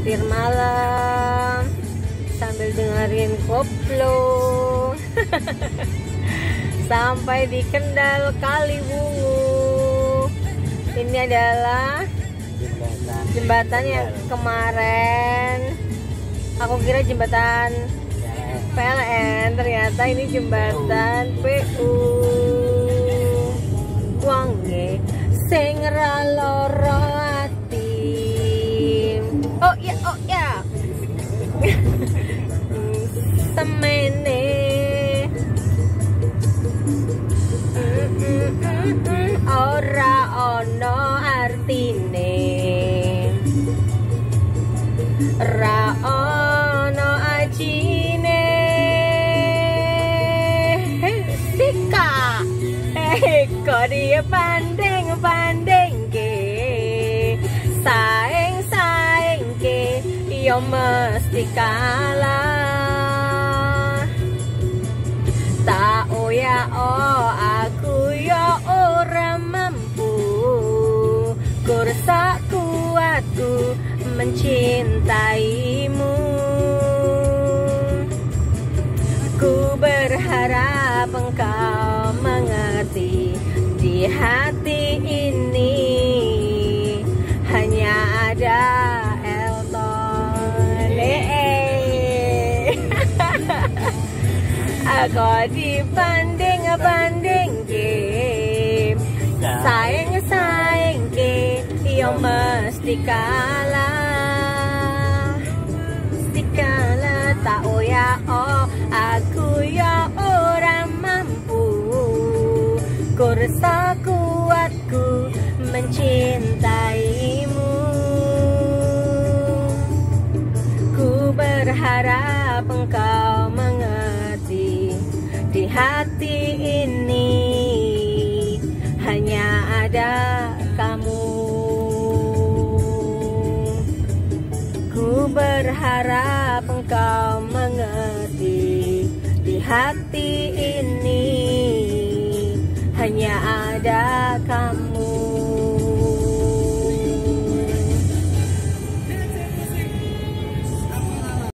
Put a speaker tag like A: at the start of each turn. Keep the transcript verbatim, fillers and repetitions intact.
A: nyetir malam sambil dengerin koplo sampai di Kendal Kaliwungu. Ini adalah jembatan yang kemarin aku kira jembatan P L N, ternyata ini jembatan P U. Wange sing ra lara ati. Oh ya, oh ya. Semene ora ono artine, ra ono ajine. Sika kok dia pandeng-pandeng ke, saeng-saeng ke, yo mesti kalah. Tak oya oh aku yo ora mampu, kursa kuatku mencintaimu. Ku berharap engkau mengerti, di hati ini hanya ada Elton. Aku dibanding-banding ke, sayang-sayang ke, yo mesti kalah. Mesti kalah, tak oya oh aku ya orang mampu, kursa kuatku mencintaimu. Ku berharap engkau mengerti, di hati ini hanya ada kamu. Ku berharap engkau mengerti, di hati ini